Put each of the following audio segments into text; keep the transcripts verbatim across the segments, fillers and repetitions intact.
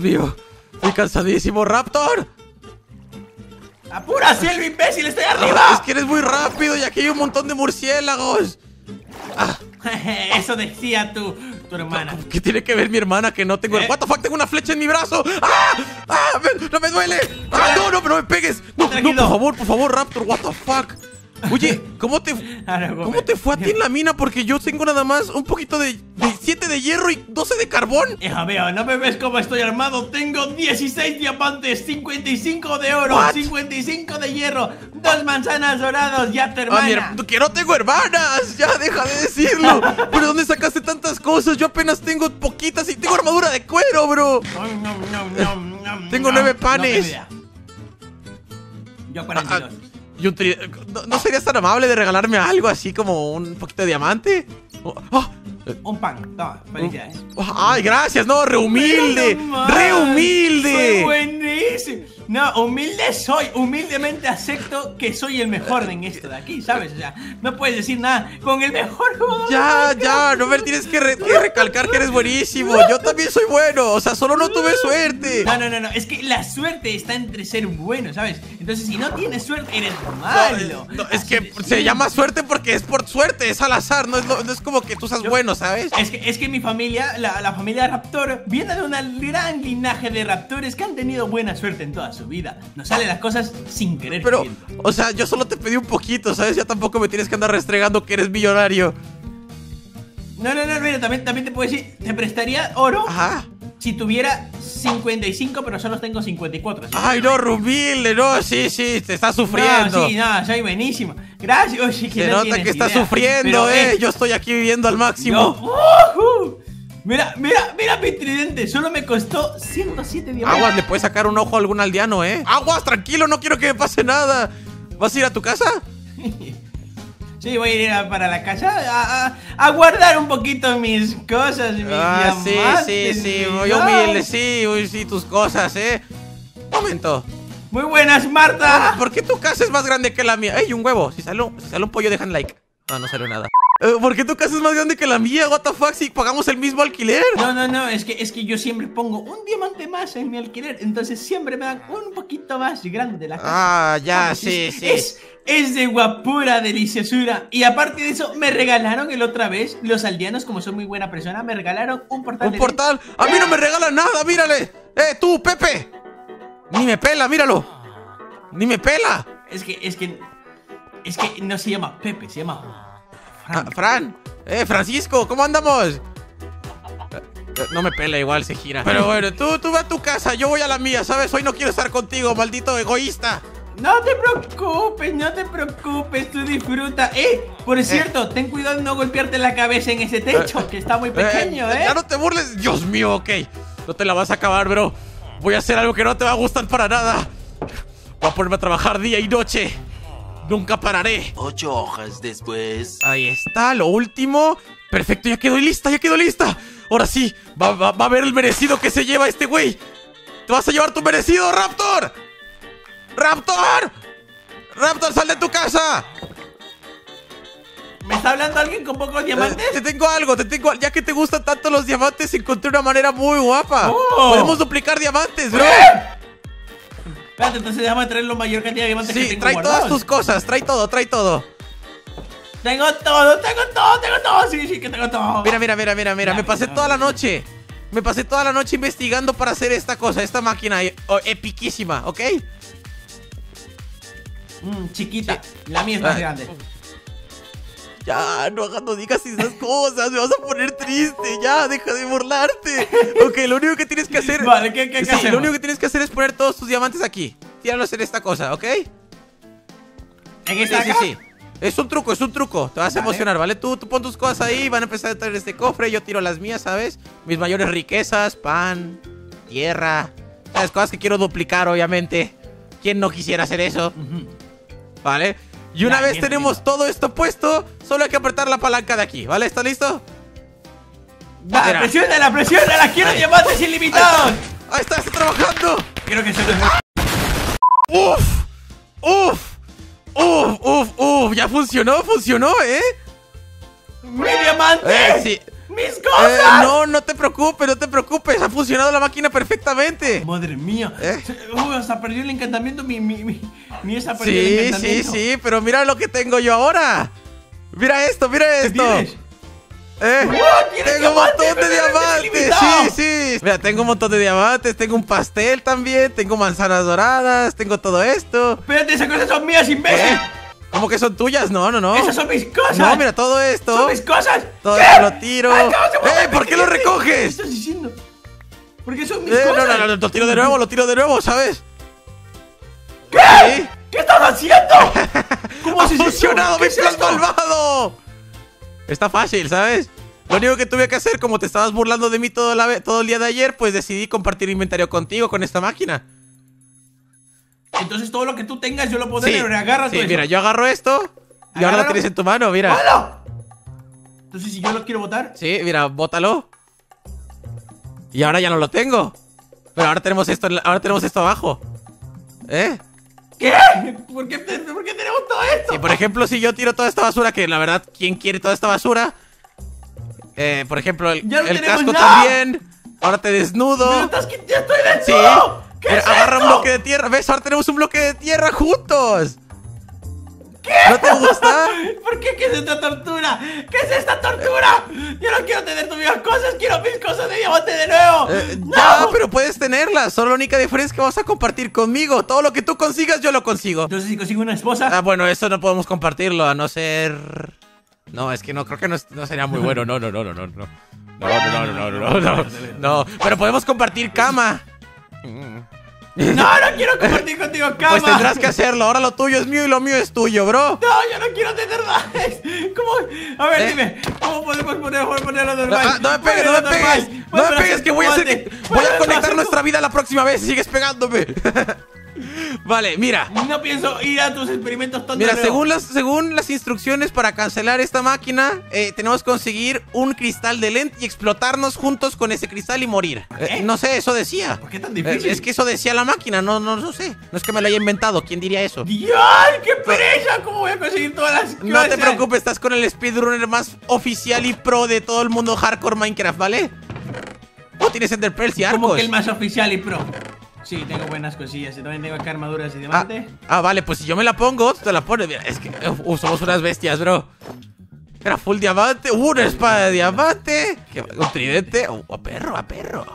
mío. Estoy cansadísimo, Raptor. ¡Apura, Cielo, imbécil! ¡Estoy arriba! Es que eres muy rápido y aquí hay un montón de murciélagos. Ah. Eso decía tu, tu hermana. ¿Qué tiene que ver mi hermana que no tengo? ¿Eh? What the fuck, tengo una flecha en mi brazo. ¡Ah! ¡Ah! Me, ¡No me duele! ¡Ah! No, no, no me pegues. No, no, por favor, por favor, Raptor, what the fuck. Oye, ¿cómo te, ¿cómo te fue a ti en la mina? Porque yo tengo nada más un poquito de, de siete de hierro y doce de carbón. Hija mía, ¿no me ves cómo estoy armado? Tengo dieciséis diamantes, cincuenta y cinco de oro, What? cincuenta y cinco de hierro, dos manzanas doradas, ya te hermana. Ah, mi her- que no tengo hermanas. Ya, deja de decirlo. ¿Pero dónde sacaste tantas cosas? Yo apenas tengo poquitas y tengo armadura de cuero, bro. No, no, no, no, no, Tengo no, nueve no panes. tengo idea. Yo cuarenta y dos. Y un tri- ¿No, ¿No serías tan amable de regalarme algo así como un poquito de diamante? Oh, oh, Un pan, toma, felicidades. oh, ¡Ay, gracias! ¡No, re humilde! Pero no ¡Re más, humilde! Soy buenísimo. No, humilde soy. Humildemente acepto que soy el mejor en esto de aquí, ¿sabes? O sea, no puedes decir nada con el mejor jugador. Ya, ya, no me tienes que, re- que recalcar que eres buenísimo. Yo también soy bueno, o sea, solo no tuve suerte. No, no, no, no, es que la suerte está entre ser bueno, ¿sabes? Entonces, si no tienes suerte, eres malo. No, no, es Así que de se simple. llama suerte porque es por suerte, es al azar, no es, lo- no es como que tú seas Yo- bueno, ¿sabes? Es que, es que mi familia, la, la familia Raptor, viene de un gran linaje de raptores que han tenido buena suerte en toda su vida. Nos salen las cosas sin querer. Pero, queriendo. o sea, yo solo te pedí un poquito, ¿sabes? Ya tampoco me tienes que andar restregando que eres millonario. No, no, no, mira, también, también te puedo decir, te prestaría oro Ajá. si tuviera cincuenta y cinco, pero solo tengo cincuenta y cuatro. ¿sí? Ay, no, Rumilde, no, sí, sí, te estás sufriendo. No, sí, no, soy buenísimo. Gracias. Oye, que Se no nota tienes que estás idea. sufriendo, Pero, eh. Yo estoy aquí viviendo al yo- máximo. ¡Ujú! Mira, mira, mira mi tridente. Solo me costó ciento siete diamantes. Aguas, le puedes sacar un ojo a algún aldeano, eh. Aguas, tranquilo, no quiero que me pase nada. ¿Vas a ir a tu casa? Sí, voy a ir a- para la casa a, a- a guardar un poquito mis cosas, mis Ah, sí, diamantes, sí, sí, mis- muy humilde, sí, uy, sí, tus cosas, eh. Un momento. Muy buenas, Marta. ¿Por qué tu casa es más grande que la mía? ¡Ey, un huevo! Si sale, si sale un pollo, dejan like. Ah, no salió nada. Eh, ¿Por qué tu casa es más grande que la mía? What the fuck, si pagamos el mismo alquiler. No, no, no, es que, es que yo siempre pongo un diamante más en mi alquiler. Entonces siempre me dan un poquito más grande la casa. Ah, ya, Vamos, sí, es, sí. Es, es de guapura, deliciosura. Y aparte de eso, me regalaron el otra vez, los aldeanos, como soy muy buena persona, me regalaron un portal. Un de portal. A mí no me regalan nada, mírale. Eh, tú, Pepe. Ni me pela, míralo. Ni me pela. Es que, es que, es que no se llama Pepe, se llama Ah, Fran. Eh, Francisco, ¿cómo andamos? Eh, eh, No me pela, igual se gira. Pero bueno, tú, tú ve a tu casa, yo voy a la mía, ¿sabes? Hoy no quiero estar contigo, maldito egoísta. No te preocupes, no te preocupes, tú disfruta. Eh, por cierto, ten cuidado de no golpearte la cabeza en ese techo, que está muy pequeño, eh. Ya no te burles. Dios mío, ok. No te la vas a acabar, bro. Voy a hacer algo que no te va a gustar para nada. Voy a ponerme a trabajar día y noche. Nunca pararé. Ocho hojas después. Ahí está, lo último. Perfecto, ya quedó lista, ya quedó lista. Ahora sí, va, va, va a ver el merecido que se lleva este güey. Te vas a llevar tu merecido, Raptor. ¡Raptor! ¡Raptor, sal de tu casa! ¿Me está hablando alguien con pocos diamantes? Eh, te tengo algo, te tengo. Ya que te gustan tanto los diamantes, encontré una manera muy guapa. Oh. Podemos duplicar diamantes, bro. Espérate, entonces déjame traer la mayor cantidad de diamantes que Sí, tengo trae guardados. todas tus cosas, trae todo, trae todo. Tengo todo, tengo todo, tengo todo. Sí, sí, que tengo todo. Mira, mira, mira, mira, mira. Ya, Me pasé ya, toda la ya. noche. Me pasé toda la noche investigando para hacer esta cosa, esta máquina eh, oh, epiquísima, ¿ok? Mm, chiquita, la mía es más Ah. grande. Ya, no, hagas- no digas esas cosas, me vas a poner triste, ya, deja de burlarte. Ok, lo único que tienes que hacer... Vale, ¿qué, qué, qué Sí, hacemos? lo único que tienes que hacer es poner todos tus diamantes aquí. Tíralos en esta cosa, ¿ok? ¿En Sí, esta sí, acá? sí. Es un truco, es un truco. Te vas a Vale. emocionar, ¿vale? Tú, tú pon tus cosas ahí, van a empezar a traer este cofre. Yo tiro las mías, ¿sabes? Mis mayores riquezas, pan, tierra. Las cosas que quiero duplicar, obviamente. ¿Quién no quisiera hacer eso? Ujú. ¿Vale? Y una Ya, vez bien, tenemos bien. todo esto puesto, solo hay que apretar la palanca de aquí, ¿vale? ¿Estás listo? Va, Mira. presiónala, presiónala. Quiero Ahí. diamantes ilimitados. Ahí está, está trabajando. Creo que eso no es... ¡Uf! ¡Uf! ¡Uf! ¡Uf! ¡Uf! Ya funcionó, funcionó, ¿eh? ¡Mi diamante! Eh, sí. ¡Mis cosas! Eh, no, no te preocupes, no te preocupes. Ha funcionado la máquina perfectamente. Madre mía. ¿Eh? Uy, hasta perdió el encantamiento. Mi, mi, mi, mi esa perdió Sí, el sí, encantamiento. sí, pero mira lo que tengo yo ahora. Mira esto, mira ¿Qué esto. tienes? ¿Eh? ¡Wow! ¿Tienes Tengo un montón diamantes? de ¡Pero diamantes. eres ilimitado! Sí, sí. Mira, tengo un montón de diamantes. Tengo un pastel también. Tengo manzanas doradas. Tengo todo esto. Espérate, esas cosas son mías, imbécil. ¿Eh? ¿Cómo que son tuyas? No, no, no. Esas son mis cosas. No, mira, todo esto. Son mis cosas. Todo ¿Qué? esto lo tiro. Ay, ¿cómo se mueve ¡Eh! ¿Por mi qué lo cliente? ¿Qué recoges? estás diciendo? Porque son mis Eh, cosas. no, no, no, lo tiro de nuevo, lo tiro de nuevo, ¿sabes? ¿Qué? ¿Sí? ¿Qué estás haciendo? ¿Cómo ¡Ha haces eso? funcionado ¿Qué mi es plan esto? malvado! Está fácil, ¿sabes? Lo único que tuve que hacer, como te estabas burlando de mí todo, la, todo el día de ayer, pues decidí compartir inventario contigo con esta máquina. Entonces todo lo que tú tengas yo lo puedo Sí, tener. Agarra sí, todo mira, eso. yo agarro esto y ahora lo Agárralo. tienes en tu mano, mira. ¡Hola! Entonces si yo lo quiero botar. Sí, mira, bótalo. Y ahora ya no lo tengo. Pero ahora tenemos esto, ahora tenemos esto abajo. ¿Eh? ¿Qué? ¿Por qué, te- ¿Por qué tenemos todo esto? Y por ejemplo, si yo tiro toda esta basura, que la verdad, ¿quién quiere toda esta basura? Eh, por ejemplo, el, Ya no el tenemos casco nada. también. Ahora te desnudo. Pero estás que ya estoy Sí. dentro. ¿Qué Mira, es agarra un esto? bloque de tierra. ¿Ves? Ahora tenemos un bloque de tierra juntos. ¿Qué? ¿No te gusta? ¿Por qué? ¿Qué es esta tortura? ¿Qué es esta tortura? Yo no quiero tener tus mismas cosas, quiero mis cosas de diamante de nuevo. Eh, ¡No! Ya, pero puedes tenerlas. Solo la única diferencia es que vas a compartir conmigo. Todo lo que tú consigas, yo lo consigo. Entonces si consigo una esposa. Ah, bueno, eso no podemos compartirlo, a no ser... No, es que no, creo que no, es- no sería muy bueno. No, no, no, no, no, no. No, no, no, no, no, no, no, no. Pero podemos compartir cama. No, no quiero compartir contigo cama. Pues tendrás que hacerlo. Ahora lo tuyo es mío y lo mío es tuyo, bro. No, yo no quiero tener nada. ¿Cómo? A ver, ¿Eh? dime. ¿Cómo podemos poner, ponerlo normal? Ah, no me pegues, no me Ponerlo pegues. normal. No me Ponlo pegues, que voy a hacer que... guante. Voy a Ponlo conectar normal. nuestra vida la próxima vez si sigues pegándome. Vale, mira. No pienso ir a tus experimentos tontos. Mira, de nuevo. según las, según las instrucciones para cancelar esta máquina, eh, tenemos que conseguir un cristal de lente y explotarnos juntos con ese cristal y morir. Eh, no sé, eso decía. ¿Por qué tan Eh, difícil? es que eso decía la máquina, no, no, no sé. No es que me lo haya inventado, ¿quién diría eso? ¡Dios! ¡Qué pereza! ¿Cómo voy a conseguir todas las cosas? No te preocupes, estás con el speedrunner más oficial y pro de todo el mundo hardcore Minecraft, ¿vale? ¿O tienes Ender Pearls y arcos? Como que el más oficial y pro. Sí, tengo buenas cosillas. También tengo acá armaduras de Ah, diamante. ah, vale, pues si yo me la pongo, tú te la pones. Mira, es que uh, somos unas bestias, bro. Era full diamante, uh, una espada de diamante, que- un tridente, uh, a perro, a perro.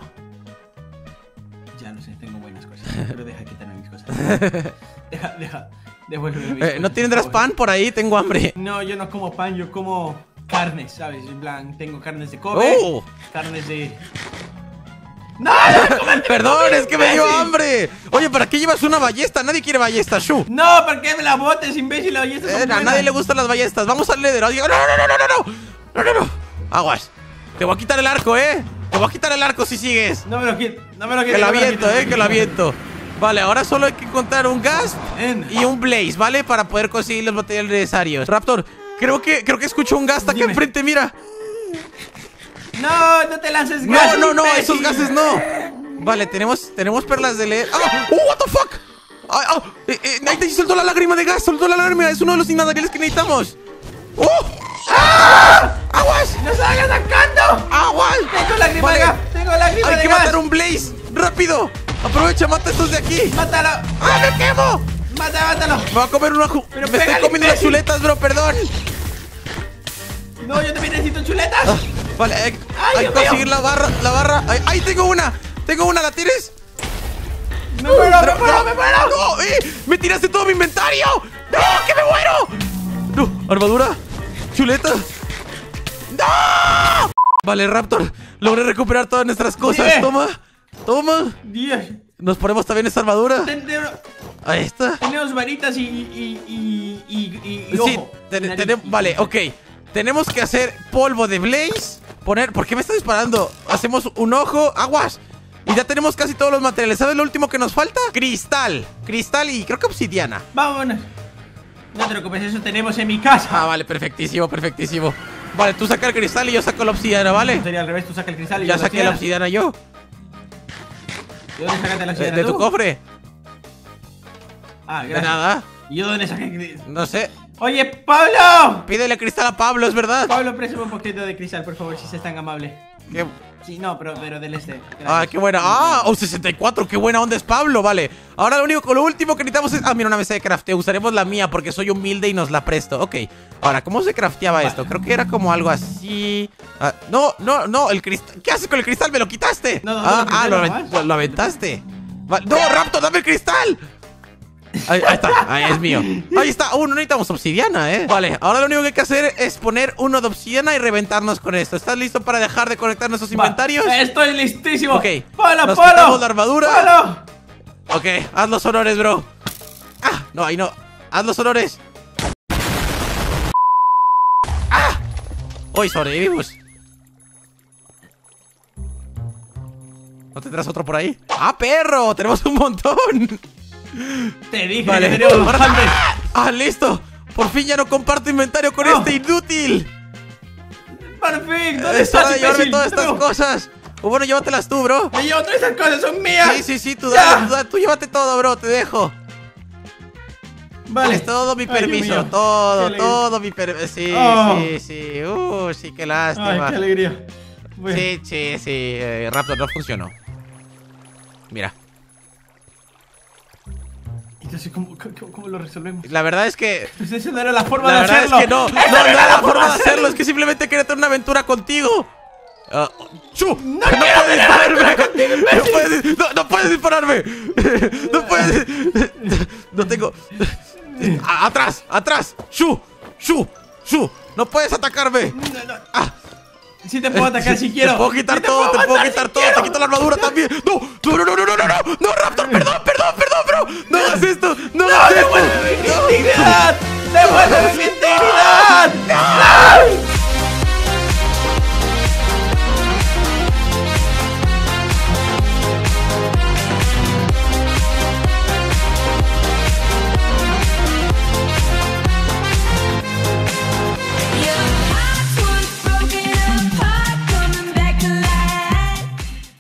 Ya lo sé, tengo buenas cosas. Pero deja quitarme mis cosas. Deja, deja. Devuélveme mis Eh, cosas, ¿No tendrás por favor. pan por ahí? Tengo hambre. No, yo no como pan, yo como carnes, ¿sabes? En plan, tengo carnes de Kobe, Oh. carnes de... ¡No! ¡No comerte Perdón, comida, es que me dio imbécil! hambre. Oye, ¿para qué llevas una ballesta? Nadie quiere ballesta, Shu. No, ¿por qué me la botes, imbécil? Oye, estas son Eh, a buenas. nadie le gustan las ballestas. Vamos al Nether. Digo, no, no, no, no, no, no. No, no, no. Aguas. Te voy a quitar el arco, ¿eh? Te voy a quitar el arco si sigues. No me lo quites, no me lo Que quites. lo no me lo aviento, quites, eh, no que me lo quites. aviento. Vale, ahora solo hay que encontrar un gas En. y un blaze, ¿vale? Para poder conseguir los materiales necesarios. Raptor, creo que, creo que escucho un gas acá Dime. enfrente, mira. No, no te lances No, gases, no, no, imbécil. esos gases no. Vale, tenemos, tenemos perlas de leer. ¡Ah! ¡Oh, what the fuck! ¡Ah, ah! Eh, eh, ahí soltó la lágrima de gas, soltó la lágrima. Es uno de los materiales que necesitamos. ¡Oh! ¡Ah! ¡Aguas! ¡No salgas sacando! ¡Aguas! Tengo lágrima Vale. de gas, tengo lágrima Hay de que gas. matar un blaze. ¡Rápido! Aprovecha, mata estos de aquí. Mátalo, ¡Ah, me quemo! mátalo, mátalo. Me voy a comer una ju- Pero Me estoy pégale, comiendo las imbécil. chuletas, bro, perdón. No, yo también necesito chuletas. Ah, vale, hay, Ay, hay que Dios conseguir mío. la barra, la barra. ¡Ay, ay, tengo una! ¡Tengo una! ¿La tienes? Me muero, Pero- me muero, no, me muero. ¡No! ¡Eh! ¡Me tiraste todo mi inventario! ¡No! ¡Que me muero! ¡No! ¡Armadura! ¡Chuleta! ¡No! Vale, Raptor, logré recuperar todas nuestras cosas. Dime. Toma, toma. Dios. Nos ponemos también esta armadura. Ten- ten- Ahí está. Tenemos varitas y. y. y. y. y, y Sí, ojo. ten- Nariz. tenem- vale, ok. Tenemos que hacer polvo de blaze. Poner. ¿Por qué me está disparando? Hacemos un ojo. Aguas. Y ya tenemos casi todos los materiales. ¿Sabes lo último que nos falta? Cristal. Cristal y creo que obsidiana. Vámonos. No te preocupes, eso tenemos en mi casa. Ah, vale, perfectísimo, perfectísimo. Vale, tú saca el cristal y yo saco la obsidiana, ¿vale? Sería al revés, tú sacas el cristal y Ya yo saqué la obsidiana yo. ¿De dónde sacaste la De, obsidiana de tu tú? cofre. Ah, De gracias. nada. ¿Y yo dónde saqué cristal? No sé. ¡Oye, Pablo! Pídele cristal a Pablo, es verdad. Pablo, préstame un poquito de cristal, por favor, si se es tan amable. ¿Qué? Sí, no, pero, pero del este. Gracias. Ah, qué buena. Ah, oh, sesenta y cuatro, qué buena onda es Pablo, vale. Ahora lo único, lo último que necesitamos es... Ah, mira, una mesa de crafteo. Usaremos la mía porque soy humilde y nos la presto. Ok. Ahora, ¿cómo se crafteaba vale. esto? Creo que era como algo así. Ah, no, no, no, el cristal. ¿Qué haces con el cristal? ¿Me lo quitaste? No, no, ah, no, ah, no, lo, no, avent- lo, lo aventaste. Vale. No, Raptor, dame el cristal. Ahí, ahí está, ahí es mío. Ahí está, uh, no necesitamos obsidiana, eh. Vale, ahora lo único que hay que hacer es poner uno de obsidiana y reventarnos con esto. ¿Estás listo para dejar de conectar nuestros Va, inventarios? Estoy listísimo. Ok, ¡Pablo, nos Pablo! quitamos la armadura. ¡Pablo! Ok, haz los honores, bro. Ah, no, ahí no. Haz los honores. Ah. Hoy sobrevivimos. ¿No tendrás otro por ahí? ¡Ah, perro! ¡Tenemos un montón! Te dije Vale. que teníamos bastantes. ¡Ah, listo! Por fin ya no comparto inventario con Oh. este inútil. Perfecto. ¿Dónde Es hora estás, de llevarme imbécil? todas estas No. cosas. O bueno, llévatelas tú, bro. Me llevo todas estas cosas, son mías. Sí, sí, sí, tú, Ya. dale, tú, dale, tú llévate todo, bro, te dejo. Vale. Es todo mi Ay, Dios permiso, mío. todo, Qué alegría. todo mi permiso. Sí, Oh. sí, sí. Uh, sí, qué Ay, lástima. qué alegría. Bueno. Sí, sí, sí. eh, Raptor, no funcionó. Mira, Entonces, ¿cómo, cómo, cómo lo resolvemos? la verdad es que... Pues esa no era la forma La de verdad hacerlo. es que no, no, ¡Esa no era era la forma de hacerlo. Es que simplemente quería tener una aventura contigo. Ah, ¡Chu! ¡No, puedes dispararme! ¡No puedes, no, no puedes dispararme! ¡No puedes! No tengo... A- ¡Atrás! ¡Atrás! ¡Shu! ¡Shu! ¡Shu! ¡No puedes atacarme! No, no. ¡Ah! Sí te puedo atacar si quiero. Te puedo quitar Sí te todo, te puedo matar quitar si todo, quiero. te quito la armadura también. No, no, no, no, no, no, no, no, no, Raptor, perdón, perdón, perdón, bro. No hagas esto, no hagas esto. ¡Devuélveme mi integridad! ¡Devuélveme mi integridad! ¡No!